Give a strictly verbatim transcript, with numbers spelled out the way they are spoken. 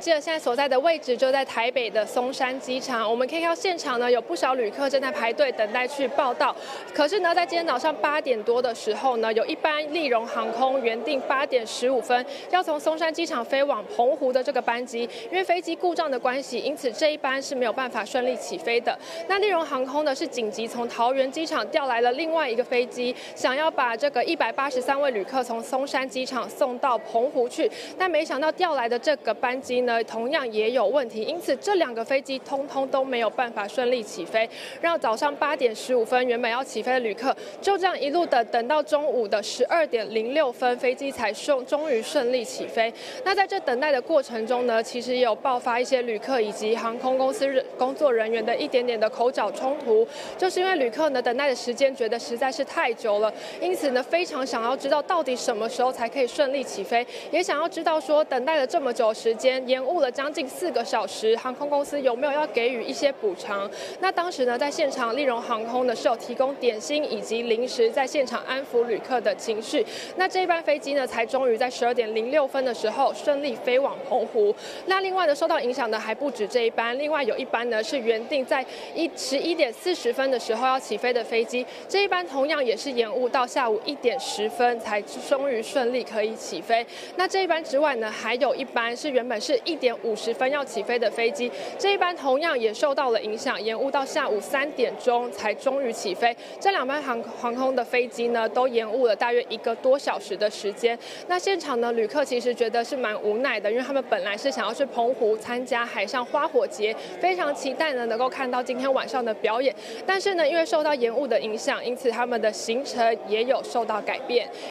记得现在所在的位置就在台北的松山机场，我们可以看到现场呢有不少旅客正在排队等待去报到。可是呢，在今天早上八点多的时候呢，有一班立荣航空原定八点十五分要从松山机场飞往澎湖的这个班机，因为飞机故障的关系，因此这一班是没有办法顺利起飞的。那立荣航空呢是紧急从桃园机场调来了另外一个飞机，想要把这个一百八十三位旅客从松山机场送到澎湖去，但没想到调来的这个班机呢，同样也有问题，因此这两个飞机通通都没有办法顺利起飞，让早上八点十五分原本要起飞的旅客就这样一路的等到中午的十二点零六分，飞机才终终于顺利起飞。那在这等待的过程中呢，其实也有爆发一些旅客以及航空公司工作人员的一点点的口角冲突，就是因为旅客呢等待的时间觉得实在是太久了，因此呢非常想要知道到底什么时候才可以顺利起飞，也想要知道说等待了这么久的时间，延误了将近四个小时，航空公司有没有要给予一些补偿？那当时呢，在现场立荣航空呢是有提供点心以及零食，在现场安抚旅客的情绪。那这一班飞机呢，才终于在十二点零六分的时候顺利飞往澎湖。那另外呢，受到影响的还不止这一班，另外有一班呢是原定在一十一点四十分的时候要起飞的飞机，这一班同样也是延误到下午一点十分才终于顺利可以起飞。那这一班之外呢，还有一班是原本是一点五十分要起飞的飞机，这一班同样也受到了影响，延误到下午三点钟才终于起飞。这两班航航空的飞机呢，都延误了大约一个多小时的时间。那现场呢，旅客其实觉得是蛮无奈的，因为他们本来是想要去澎湖参加海上花火节，非常期待呢能够看到今天晚上的表演。但是呢，因为受到延误的影响，因此他们的行程也有受到改变。